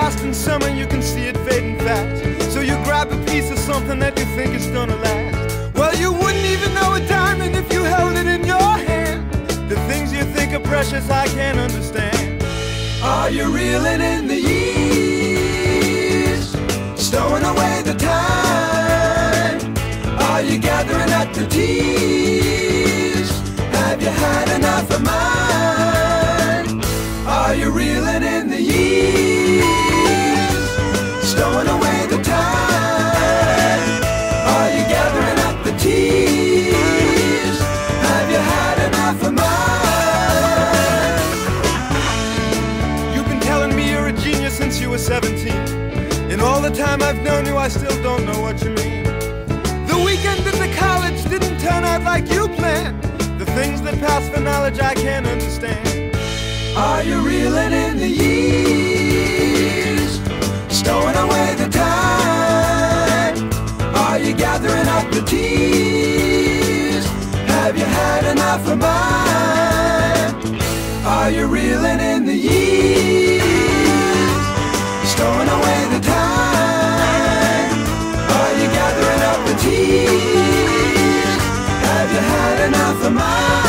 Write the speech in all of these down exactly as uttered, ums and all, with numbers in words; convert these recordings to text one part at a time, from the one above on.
lost in summer, you can see it fading fast. So you grab a piece of something that you think is gonna last. Well, you wouldn't even know a diamond if you held it in your hand. The things you think are precious, I can't understand. Are you reeling in the years, stowing away the time? Are you gathering up the tears? Have you had enough of mine? Are you reeling in the years, stowing away the time? Are you gathering up the tears? Have you had enough of mine? You've been telling me you're a genius since you were seventeen. In all the time I've known you, I still don't know what you mean. The weekend at the college didn't turn out like you planned. The things that pass for knowledge I can't understand. Are you reeling in the years, stowing away the time? Are you gathering up the tears? Have you had enough of mine? Are you reeling in the years, stowing away the time? Are you gathering up the tears? Have you had enough of mine?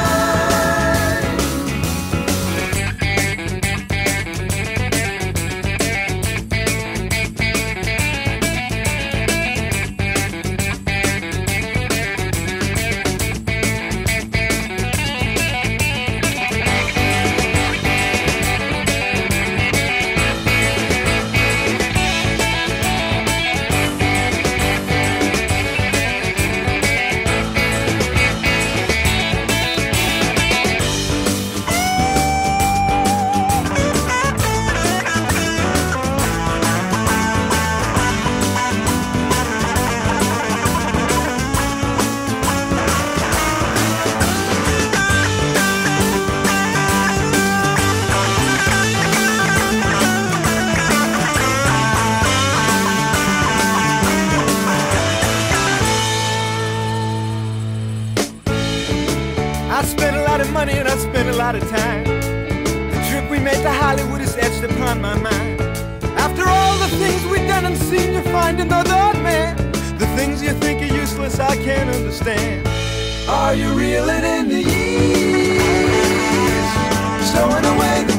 I spent a lot of money and I spent a lot of time. The trip we made to Hollywood is etched upon my mind. After all the things we've done and seen, you find another man. The things you think are useless, I can't understand. Are you reeling in the years, stowing away the